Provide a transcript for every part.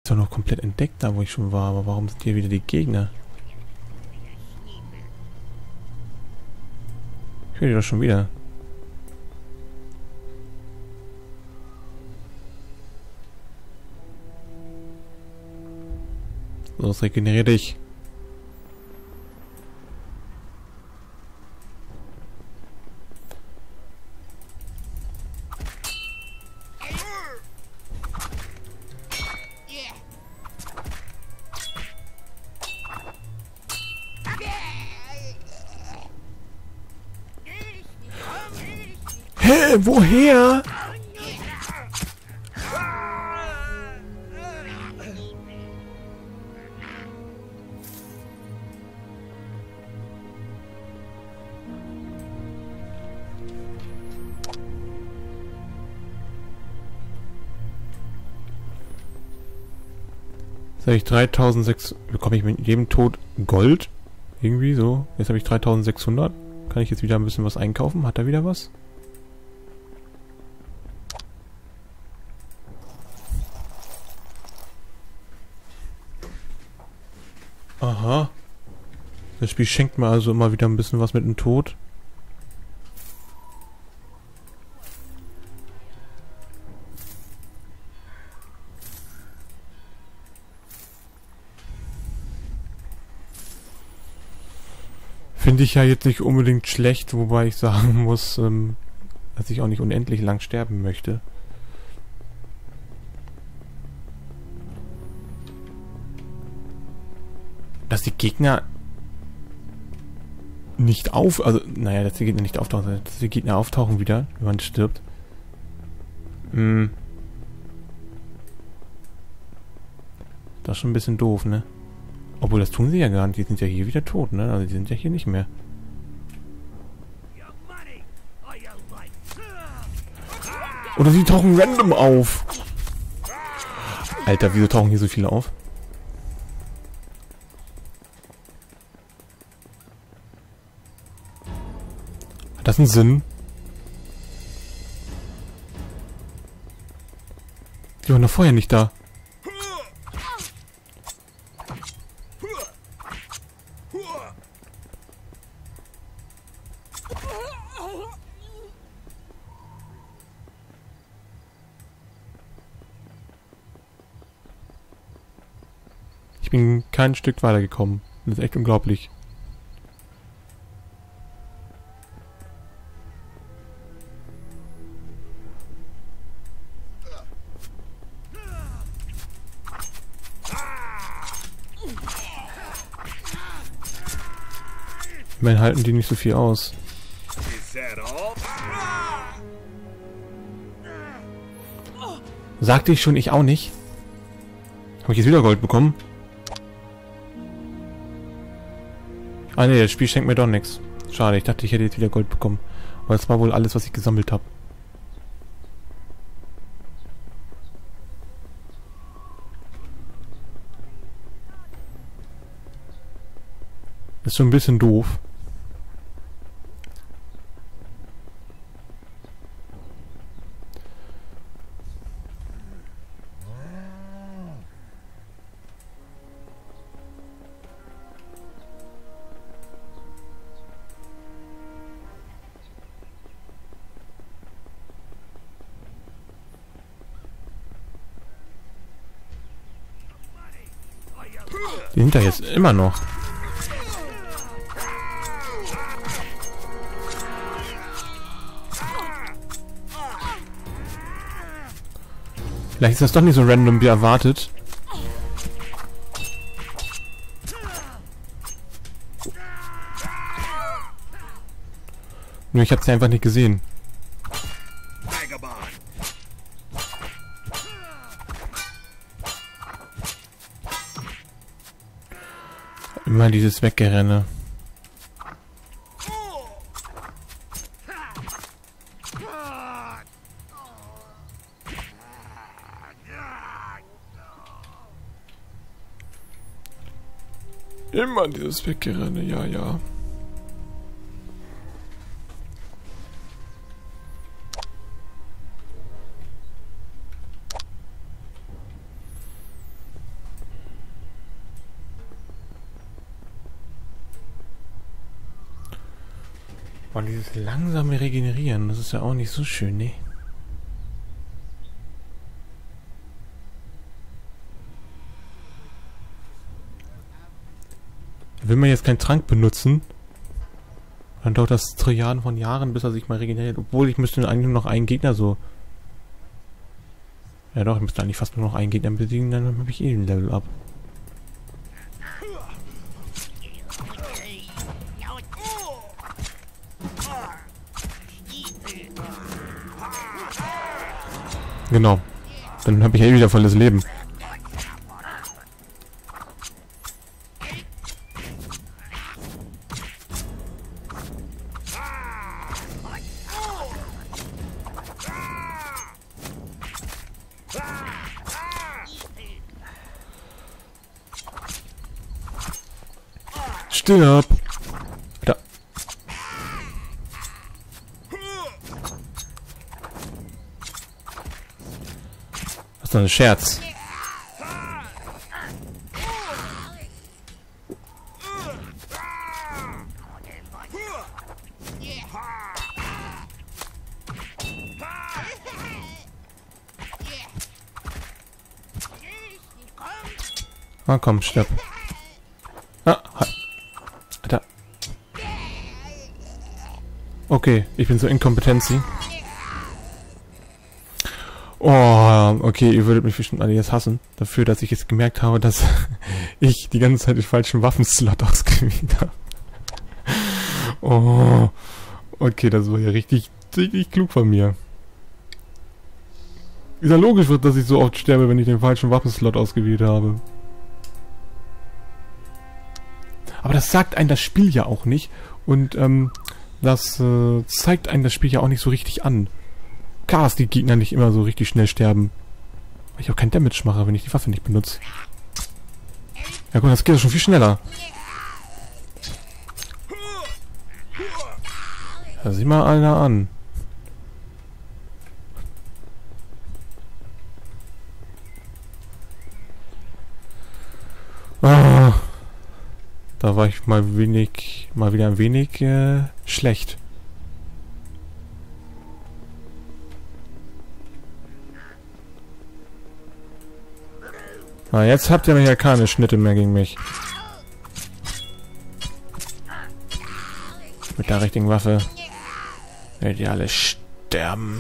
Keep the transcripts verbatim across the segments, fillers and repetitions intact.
Ist doch noch komplett entdeckt, da wo ich schon war. Aber warum sind hier wieder die Gegner? Ich höre die doch schon wieder. Los, regenerier dich. Hä? Woher? Jetzt habe ich dreitausendsechshundert. Bekomme ich mit jedem Tod Gold? Irgendwie so. Jetzt habe ich dreitausendsechshundert. Kann ich jetzt wieder ein bisschen was einkaufen? Hat er wieder was? Aha. Das Spiel schenkt mir also immer wieder ein bisschen was mit dem Tod. Finde ich ja jetzt nicht unbedingt schlecht, wobei ich sagen muss, ähm, dass ich auch nicht unendlich lang sterben möchte. Dass die Gegner nicht auf... Also, naja, dass die Gegner nicht auftauchen, dass die Gegner auftauchen wieder, wenn man stirbt. Hm. Das ist schon ein bisschen doof, ne? Obwohl, das tun sie ja gar nicht. Die sind ja hier wieder tot, ne? Also, die sind ja hier nicht mehr. Oder sie tauchen random auf. Alter, wieso tauchen hier so viele auf? Hat das einen Sinn? Die waren doch vorher nicht da. Ich bin kein Stück weitergekommen. Das ist echt unglaublich. Immerhin halten die nicht so viel aus. Sagte ich schon, ich auch nicht. Habe ich jetzt wieder Gold bekommen? Ah ne, das Spiel schenkt mir doch nichts. Schade, ich dachte, ich hätte jetzt wieder Gold bekommen. Aber das war wohl alles, was ich gesammelt habe. Ist schon ein bisschen doof. Die sind da jetzt immer noch. Vielleicht ist das doch nicht so random wie erwartet. Nur ich hab's ja einfach nicht gesehen. Immer dieses Weggerenne. Immer dieses Weggerenne, ja, ja. Und dieses langsame Regenerieren, das ist ja auch nicht so schön, ne? Will man jetzt keinen Trank benutzen, dann dauert das Trilliarden von Jahren, bis er sich mal regeneriert. Obwohl, ich müsste eigentlich nur noch einen Gegner so... Ja doch, ich müsste eigentlich fast nur noch einen Gegner besiegen, dann habe ich eh den Level up. Genau. Dann habe ich eh wieder volles Leben. Stirb! Da. Was ist denn ein Scherz? Ah, komm, stirb. Ah, halt. Alter. Okay, ich bin so inkompetent. Oh, okay, ihr würdet mich bestimmt alle jetzt hassen. Dafür, dass ich jetzt gemerkt habe, dass ich die ganze Zeit den falschen Waffenslot ausgewählt habe. Oh, okay, das war ja richtig, richtig klug von mir. Ist ja logisch, dass ich so oft sterbe, wenn ich den falschen Waffenslot ausgewählt habe. Aber das sagt einem das Spiel ja auch nicht. Und ähm, das äh, zeigt einem das Spiel ja auch nicht so richtig an. Klar, dass die Gegner nicht immer so richtig schnell sterben. Weil ich auch kein Damage mache, wenn ich die Waffe nicht benutze. Ja gut, das geht ja schon viel schneller. Ja, sieh mal einer an. Ah. Da war ich mal wenig, mal wieder ein wenig äh, schlecht. Na, jetzt habt ihr ja keine Schnitte mehr gegen mich. Mit der richtigen Waffe werdet ihr alle sterben.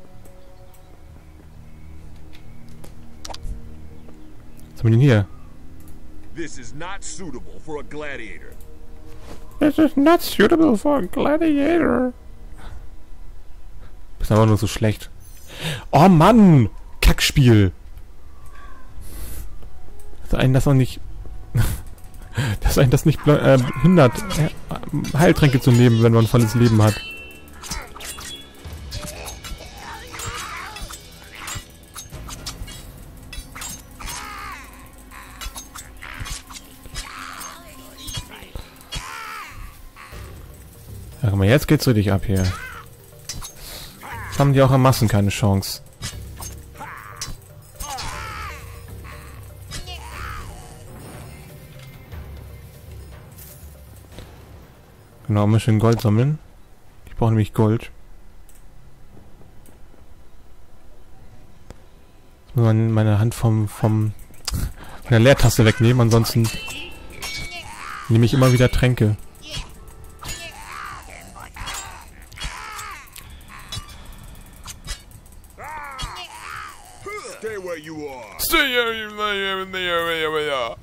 Was haben wir denn hier? This is not suitable for a gladiator. This is not suitable for a gladiator. Bist aber nur so schlecht. Oh Mann! Kackspiel! Dass einen das auch nicht... dass einen das nicht äh, hindert, äh, Heiltränke zu nehmen, wenn man volles Leben hat. Ja, guck mal, jetzt geht's richtig ab hier. Jetzt haben die auch am Massen keine Chance. Genau, mal schön Gold sammeln. Ich brauche nämlich Gold. Jetzt muss man meine Hand vom, vom von der Leertaste wegnehmen, ansonsten nehme ich immer wieder Tränke. Stay where you are. Stay where you are.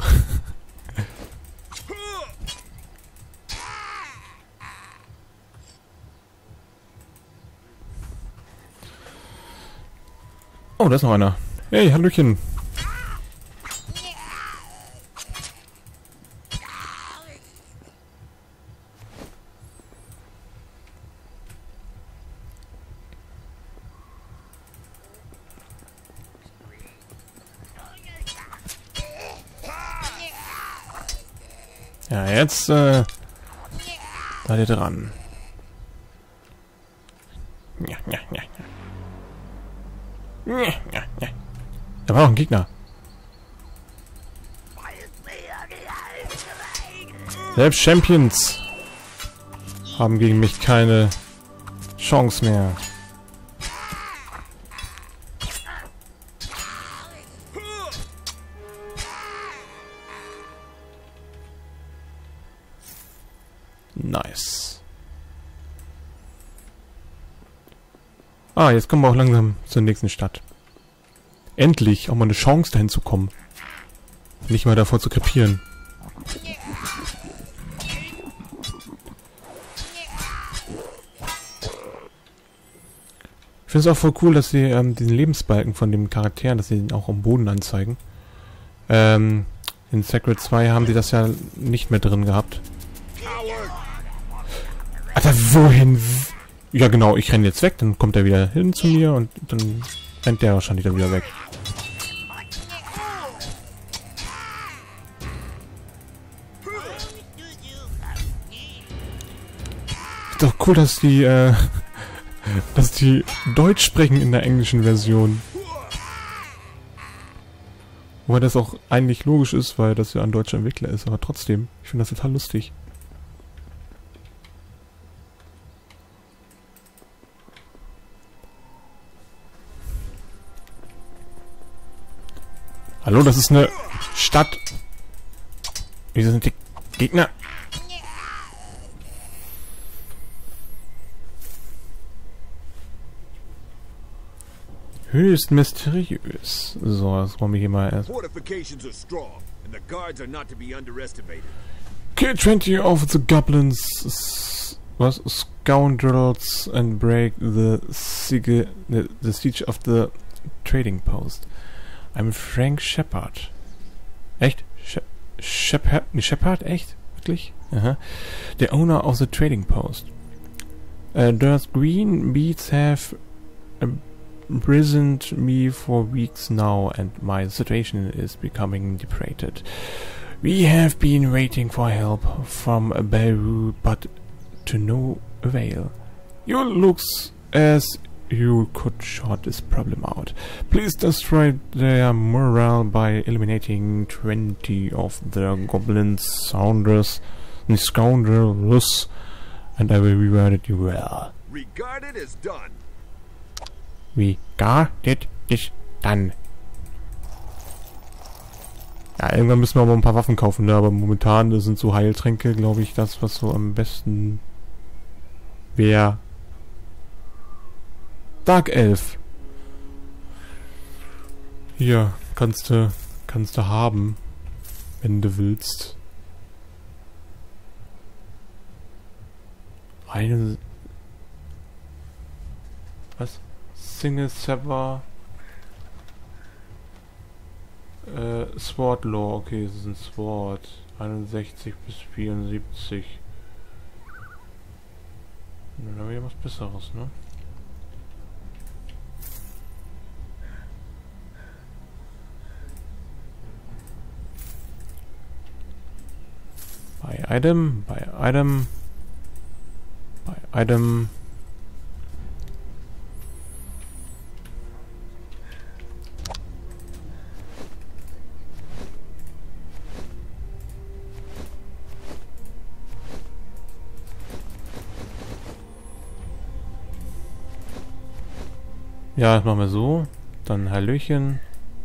Oh, da ist noch einer. Hey, Hallöchen. Ja, jetzt äh, seid ihr dran. Ja, ja, ja, ja. Ja, ja, ja. Da war noch ein Gegner. Selbst Champions haben gegen mich keine Chance mehr. Nice. Ah, jetzt kommen wir auch langsam zur nächsten Stadt. Endlich auch mal eine Chance dahin zu kommen. Nicht mal davor zu krepieren. Ich finde es auch voll cool, dass sie ähm, diesen Lebensbalken von den Charakteren, dass sie den auch am Boden anzeigen. Ähm, in Sacred zwei haben sie das ja nicht mehr drin gehabt. Alter, wohin? Ja genau, ich renne jetzt weg, dann kommt er wieder hin zu mir und dann rennt der wahrscheinlich dann wieder weg. Ist doch cool, dass die, äh, dass die Deutsch sprechen in der englischen Version. Wobei das auch eigentlich logisch ist, weil das ja ein deutscher Entwickler ist, aber trotzdem, ich finde das total lustig. Hallo, das ist eine Stadt. Wieso sind die Gegner? Höchst mysteriös. So, das wollen wir hier mal erst. Fortifications are strong, and the guards are not to be underestimated. Kill twenty of the goblins, was scoundrels, and break the siege, the, the siege of the trading post. I'm Frank Shepard. Echt? She Shepard? Shepard? Echt? Wirklich? Aha. The owner of the trading post. Uh, those green beads have imprisoned me for weeks now, and my situation is becoming depleted. We have been waiting for help from Beirut, but to no avail. You looks as you could sort this problem out. Please destroy their morale by eliminating twenty of the goblins, scoundrels, and scoundrels, and I will reward you well. Regarded as done. Regarded is done. Ja, irgendwann müssen wir aber ein paar Waffen kaufen, ne? Aber momentan sind so Heiltränke, glaube ich, das, was so am besten wäre. Dark Elf. Hier, kannst du, kannst du haben, wenn du willst. Eine... Was? Single Saber... Äh, Sword Law, okay, es ist ein Sword. einundsechzig bis vierundsiebzig. Dann haben wir ja was Besseres, ne? Bei Item, bei Item, bei Item. Ja, das machen wir so. Dann Hallöchen.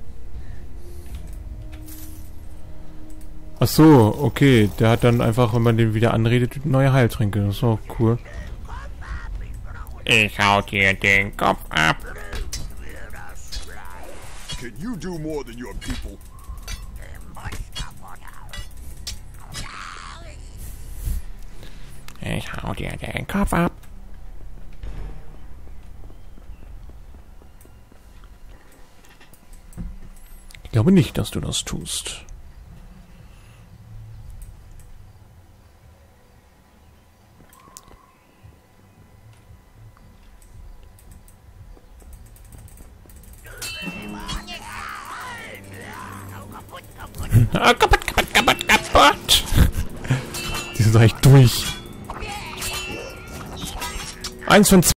Ach so, okay. Der hat dann einfach, wenn man den wieder anredet, neue Heiltränke. Das ist auch cool. Ich hau dir den Kopf ab. Can you do more than your people? Ich hau dir den Kopf ab. Ich glaube nicht, dass du das tust. Kaputt, kaputt, kaputt, kaputt. Die sind doch echt durch. Eins von zwei.